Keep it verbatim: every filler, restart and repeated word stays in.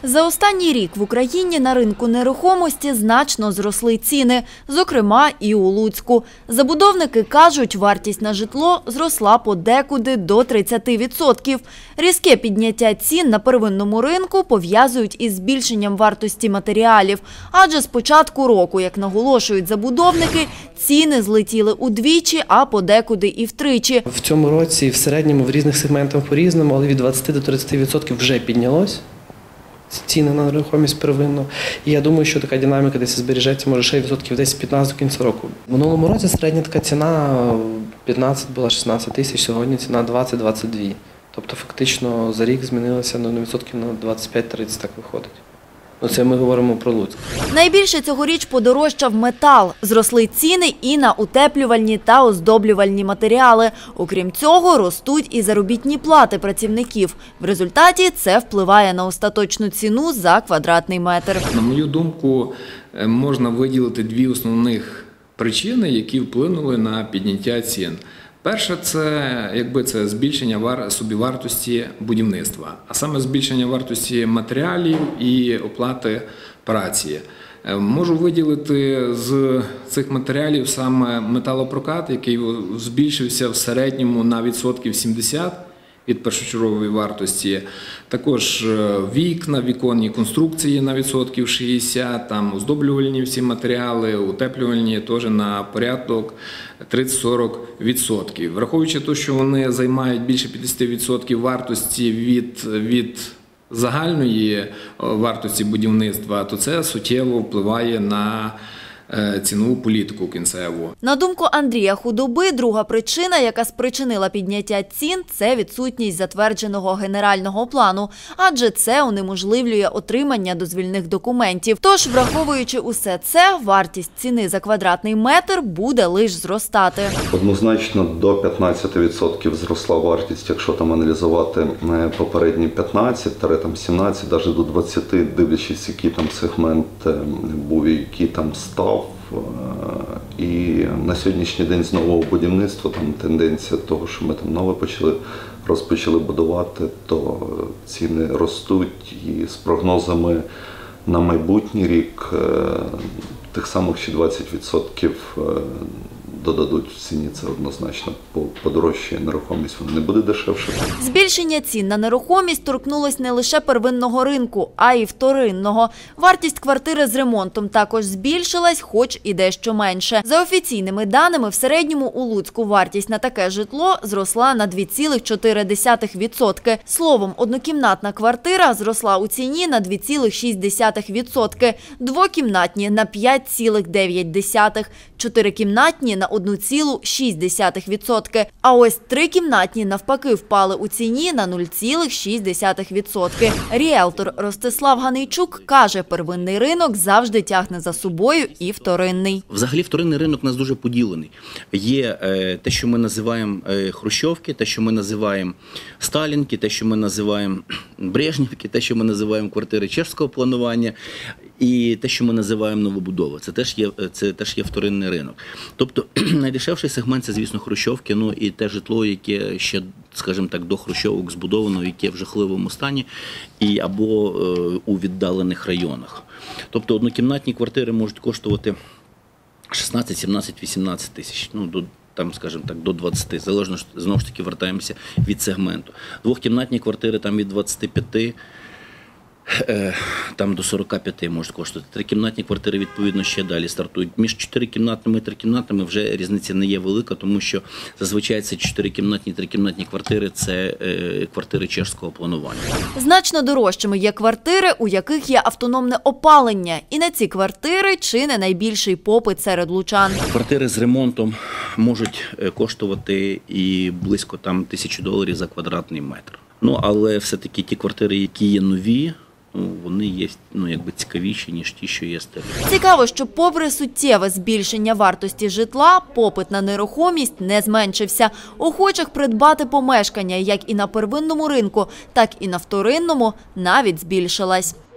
За останній рік в Україні на ринку нерухомості значно зросли ціни, зокрема і у Луцьку. Забудовники кажуть, вартість на житло зросла подекуди до тридцяти відсотків. Різке підняття цін на первинному ринку пов'язують із збільшенням вартості матеріалів. Адже з початку року, як наголошують забудовники, ціни злетіли удвічі, а подекуди і втричі. В цьому році в середньому в різних сегментах по-різному, але від двадцяти до тридцяти відсотків вже піднялось ціни на нерухомість первинну. І я думаю, що така динаміка десь збережеться, може ще відсотків десять-п'ятнадцять до кінця року. В минулому році середня така ціна п'ятнадцять була, шістнадцять тисяч, сьогодні ціна двадцять-двадцять дві. Тобто фактично за рік змінилося на відсотків на двадцять п'ять-тридцять, так виходить. Це ми говоримо про Луцьк. Найбільше цьогоріч подорожчав метал. Зросли ціни і на утеплювальні та оздоблювальні матеріали. Окрім цього, ростуть і заробітні плати працівників. В результаті це впливає на остаточну ціну за квадратний метр. На мою думку, можна виділити дві основних причини, які вплинули на підняття цін. Перше – це, якби, це збільшення собівартості будівництва, а саме збільшення вартості матеріалів і оплати праці. Можу виділити з цих матеріалів саме металопрокат, який збільшився в середньому на відсотків сімдесят від першочергової вартості. Також вікна, віконні конструкції на відсотків шістдесят, там оздоблювальні всі матеріали, утеплювальні теж на порядок тридцять-сорок відсотків. Враховуючи те, що вони займають більше п'ятдесят відсотків вартості від, від загальної вартості будівництва, то це суттєво впливає на цінову політику кінцеву. На думку Андрія Худоби, друга причина, яка спричинила підняття цін – це відсутність затвердженого генерального плану, адже це унеможливлює отримання дозвільних документів. Тож, враховуючи усе це, вартість ціни за квадратний метр буде лише зростати. Однозначно до п'ятнадцяти відсотків зросла вартість, якщо там аналізувати попередні п'ятнадцять, сімнадцять, навіть до двадцяти, дивлячись, який там сегмент був, який там став. І на сьогоднішній день з нового будівництва там тенденція того, що ми там нове почали, розпочали будувати, то ціни ростуть, і з прогнозами на майбутній рік тих самих ще двадцять відсотків додадуть в ціні, це однозначно подорожчає нерухомість, вона не буде дешевше. Збільшення цін на нерухомість торкнулось не лише первинного ринку, а й вторинного. Вартість квартири з ремонтом також збільшилась, хоч і дещо менше. За офіційними даними, в середньому у Луцьку вартість на таке житло зросла на дві цілих чотири десятих відсотка. Словом, однокімнатна квартира зросла у ціні на дві цілих шість десятих відсотка, двокімнатні – на п'ять цілих дев'ять десятих, чотирикімнатні – на одну цілу шість десятих відсотка. А ось трикімнатні навпаки впали у ціні на нуль цілих шість десятих відсотка. Ріелтор Ростислав Ганейчук каже, первинний ринок завжди тягне за собою і вторинний. Взагалі вторинний ринок у нас дуже поділений. Є е, те, що ми називаємо е, хрущовки, те, що ми називаємо сталінки, те, що ми називаємо брежнівки, те, що ми називаємо квартири чеського планування. І те, що ми називаємо новобудова, це теж є, це теж є вторинний ринок. Тобто найдешевший сегмент – це, звісно, хрущовки, ну і те житло, яке ще, скажімо так, до хрущовок збудовано, яке в жахливому стані, і або е, у віддалених районах. Тобто однокімнатні квартири можуть коштувати шістнадцять, сімнадцять, вісімнадцять тисяч, ну, до там, скажімо так, до двадцяти, залежно, знову ж таки, вертаємося від сегменту. Двохкімнатні квартири там від двадцяти п'яти, там до сорока п'яти можуть коштувати. Трикімнатні квартири, відповідно, ще далі стартують. Між чотирикімнатними і трикімнатними вже різниця не є велика, тому що зазвичай це чотирикімнатні, трикімнатні квартири – це квартири чеського планування. Значно дорожчими є квартири, у яких є автономне опалення. І на ці квартири чинить найбільший попит серед лучан. Квартири з ремонтом можуть коштувати і близько там тисячі доларів за квадратний метр. Ну, але все-таки ті квартири, які є нові, ну, вони є, ну, якби цікавіші, ніж ті, що є старі. Цікаво, що попри суттєве збільшення вартості житла, попит на нерухомість не зменшився. Охочих придбати помешкання як і на первинному ринку, так і на вторинному навіть збільшилась.